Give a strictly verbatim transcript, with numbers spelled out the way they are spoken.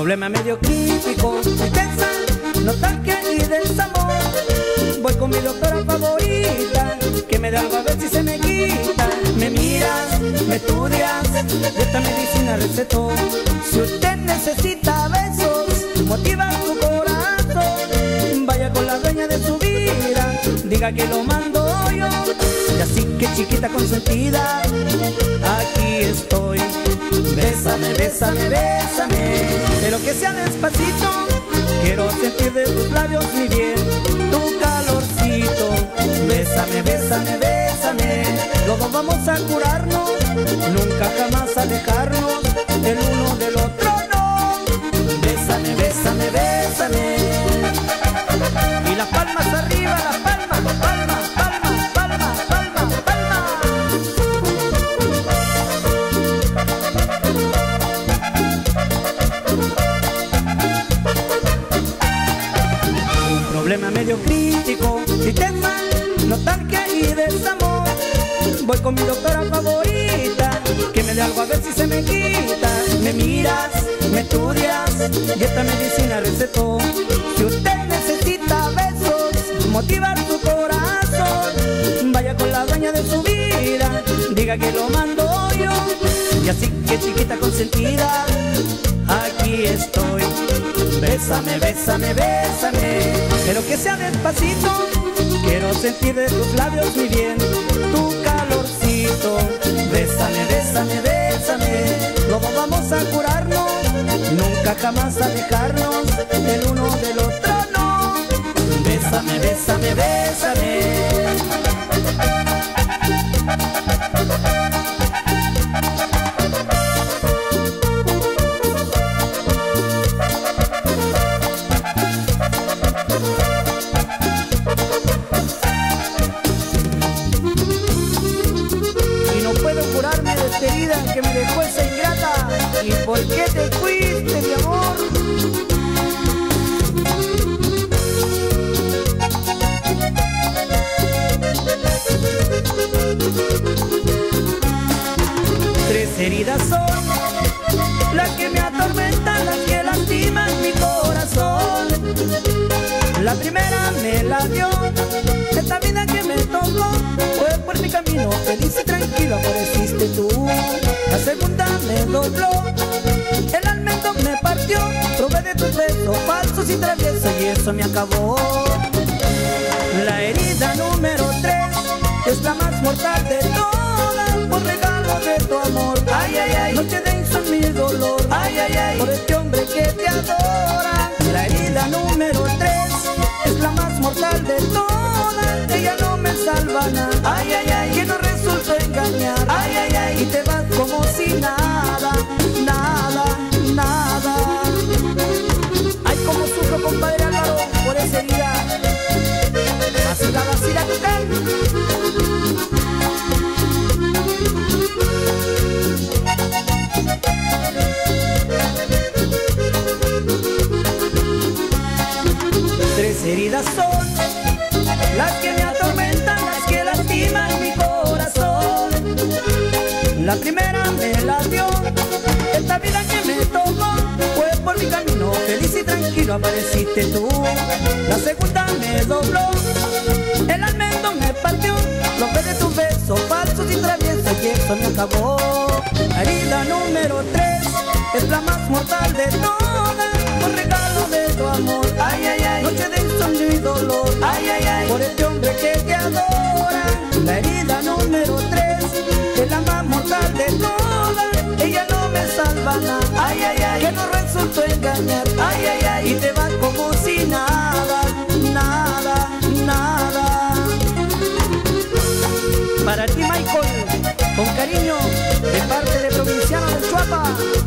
problema medio crítico, tristeza, nostalgia y desamor. Voy con mi doctora favorita, que me da algo a ver si se me quita. Me miras, me estudias, de esta medicina recetó. Si usted necesita besos, motiva su corazón, vaya con la dueña de su vida, diga que lo mando yo. Y así que chiquita consentida, aquí estoy. Bésame, bésame, bésame, pero que sea despacito. Quiero sentir de tus labios mi bien, tu calorcito. Bésame, bésame, bésame, luego vamos a curarnos, nunca jamás alejarnos el uno del otro, no. Bésame, bésame, bésame, y las palmas arriba, las palmas, palmas, palmas, palmas, palmas, palmas. Un problema medio crítico, tristeza, nostalgia y desamor. Voy con mi doctora favorita, que me dé algo a ver si se me quita. Me miras, me estudias, y esta medicina recetó. Si usted necesita besos, motivar su corazón, vaya con la dueña de su vida, diga que lo mando yo. Y así que chiquita consentida, aquí estoy. Bésame, bésame, bésame, pero que sea despacito. Quiero sentir de tus labios mi bien, tu calorcito. Bésame, bésame, bésame, luego vamos a curarnos, nunca jamás alejarnos el uno del otro, no. Bésame, bésame, bésame. Herida que me dejó esa ingrata. ¿Y por qué te fuiste, mi amor? Tres heridas son las que me atormentan, las que lastiman mi corazón. La primera me la dio esta vida que me tocó, fue por mi camino feliz y tranquilo apareciste tú. La segunda me dobló, el almendro me partió, probé de tus besos falsos y traviesos y eso me acabó. La herida número tres es la más mortal de todas, por regalo de tu amor. Ay, ay, ay, noche de insomnio y dolor. Ay, ay, ay, por este hombre que te adora. La herida número tres es la más mortal de todas, ella no me salva nada. Ay, ay, ay, que no resultó engañar. Ay, ay, ay, y te vas como si nada, nada, nada. Ay, como sufro, compadre Álvaro, por esa herida. Vacila, vacila, total. Tres heridas son las que me atormentan, las que lastiman mi corazón. La primera me la dio esta vida que me tocó, fue por mi camino feliz y tranquilo apareciste tú. La segunda me dobló, el almendro me partió, lo que de tus besos falsos y traviesos y eso me acabó. La herida número tres es la más mortal de todas, por regalo de tu amor. Ay, ay, ay, noche de insomnio y dolor. Ay, ay, ay, por este hombre que te adora. La herida número tres es la más mortal de todas, ella no me salva nada. Ay, ay, ay, que no resultó engañar. Ay, ay, ay, y te vas como si nada, nada, nada. Para ti, Michael, con cariño, de parte de Provinciano del Chuapa.